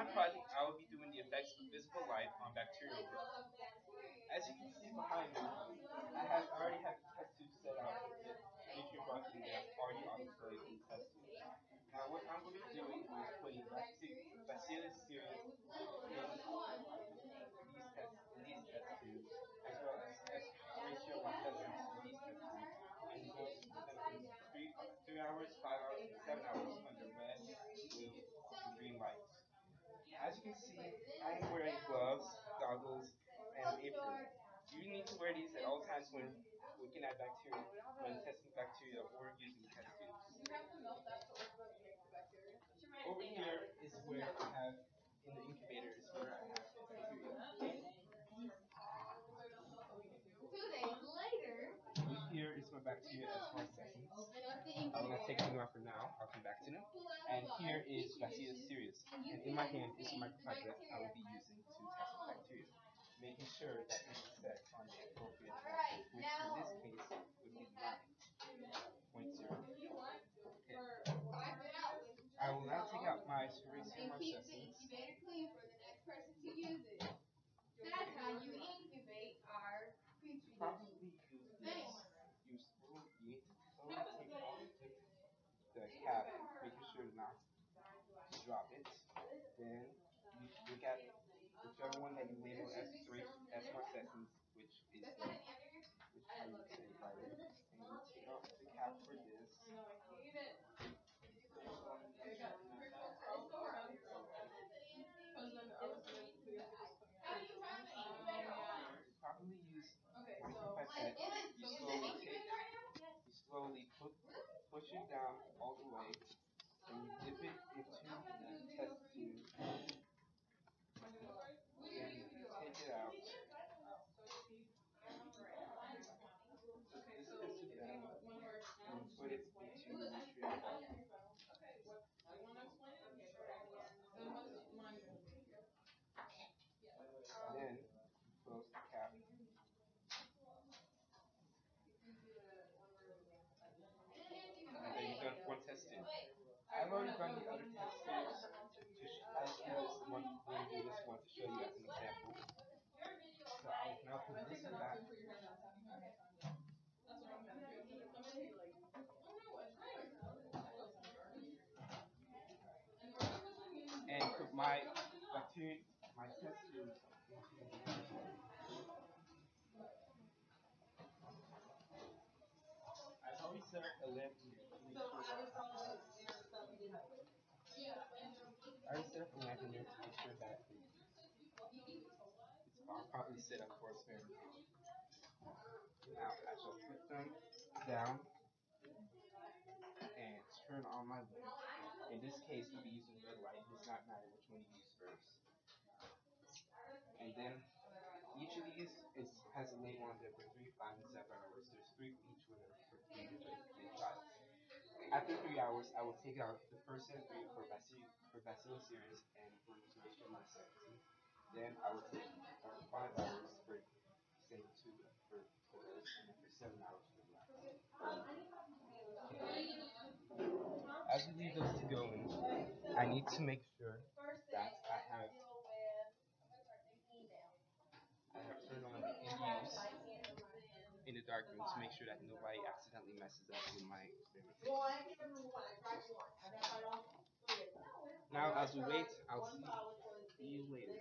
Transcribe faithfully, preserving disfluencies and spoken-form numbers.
my project, I will be doing the effects of visible light on bacterial growth. As you can see behind me, I have already have the test tube set up with nutrient bucket there already on its way in the test tube. Now what I'm going to be doing is putting Bacillus cereus in these test in these test tubes, as well as test ratio of sessions in these test tubes, and going to put them in three three hours, five hours, and seven hours under red, blue, and green lights. As you can see, I am wearing gloves, goggles, and an apron. You need to wear these at all times when looking at bacteria, when testing bacteria or using test tubes. Over here is where I have, in the incubator, is where I have bacteria. Two days later, Over here is my bacteria as small sessions. I'm going to take them out for now. I'll come back to them. And here is Bacillus cereus. And in my hand is a micropipette I will be using to test the bacteria, making sure that it's set on the appropriate temperature, which in this case would be nine point zero. Okay. I will now take out my Zorey and keep the incubator clean for the next person to use it. That's how you incubate our petri Probably use this. Use slowly, you need to slowly take off the cap, making sure not to drop it. Then you look at whichever one that you label as three as more sessions, which is the, which how you say it right there. And you take off the cap for this. Properly use micropipette. You slowly take, you slowly put, push it down all the way, and you dip it into the test tube. Then you take it out. This is it down and put it into the nutrient bucket. Then close the cap. And then you've done one test tube. I've already done the other test tubes. I just want to do this one to show you as an example. So I'll now put this back. And put my bacteria, my test tubes into the I've already set up a lamp here to make sure that I already set up a lamp in here to make sure that it's properly set up for experimentation. Now I shall put them down and turn on my lamp. In this case, we'll be using red light. It does not matter which one you use first. And then each of these is, has a label on there for three, five, and seven hours. There's three for each one for three different shots. After three hours, I will take out the first set of three for Bacillus for Bacillus cereus and for Zorey mycelium. Then I will take for five hours for same two for for those, and then for seven hours for the As we leave those to go in, I need to make sure that I have I have turned on the infuse in the dark room to make sure that nobody accidentally messes up with my experimentation. Now, as we wait, I'll see you later.